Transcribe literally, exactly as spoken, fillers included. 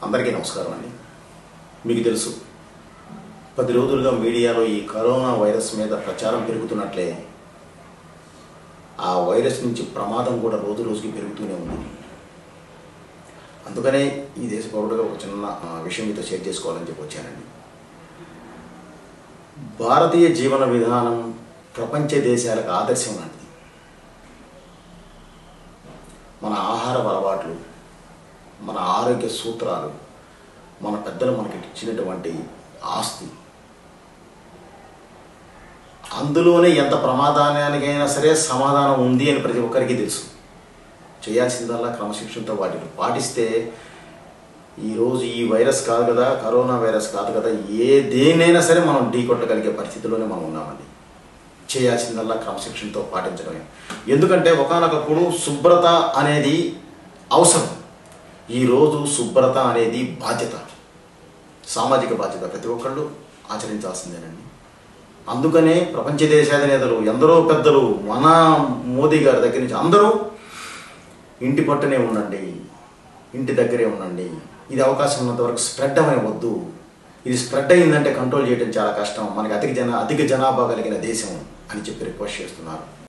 అందరికీ నమస్కారం అండి. మీకు తెలుసు పది రోజులుగా మీడియాలో ఈ కరోనా వైరస్ మీద ప్రచారం పెరుగుతున్నట్లే ఆ వైరస్ నుంచి ప్రమాదం కూడా రోజు రోజుకి పెరుగుతూనే ఉంది. అందుకనే ఈ దేశ పౌరుడుగా ఒక చిన్న విషయం మీతో షేర్ చేసుకోవాలని చెప్పి వచ్చానండి. భారతీయ జీవన విధానం ప్రపంచ దేశాలకు ఆదర్శం లాంటిది. మన ఆహార అలవాట్లు, మన ఆరోగ్య సూత్రాలు, మన పెద్దలు మనకి ఇచ్చినటువంటి ఆస్తి, అందులోనే ఎంత ప్రమాదానికైనా సరే సమాధానం ఉంది అని ప్రతి ఒక్కరికి తెలుసు. చేయాల్సిందల్లా క్రమశిక్షణతో వాటిని పాటిస్తే ఈరోజు ఈ వైరస్ కాదు కదా, కరోనా వైరస్ కాదు కదా, ఏ దేనైనా సరే మనం ఢీ కొట్టగలిగే పరిస్థితిలోనే మనం ఉన్నామండి. చేయాల్సిందల్లా క్రమశిక్షణతో పాటించడమే. ఎందుకంటే ఒకానొకప్పుడు శుభ్రత అనేది అవసరం. ఈరోజు శుభ్రత అనేది బాధ్యత, సామాజిక బాధ్యత, ప్రతి ఒక్కళ్ళు ఆచరించాల్సిందేనండి. అందుకనే ప్రపంచ దేశాధినేతలు ఎందరో పెద్దలు, మన మోదీ గారి దగ్గర నుంచి అందరూ ఇంటి పట్టునే ఉండండి, ఇంటి దగ్గరే ఉండండి, ఇది అవకాశం ఉన్నంత వరకు స్ప్రెడ్ అవ్వవద్దు, ఇది స్ప్రెడ్ అయిందంటే కంట్రోల్ చేయడం చాలా కష్టం, మనకి అధిక జన అధిక జనాభా కలిగిన దేశం అని చెప్పి రిక్వెస్ట్ చేస్తున్నారు.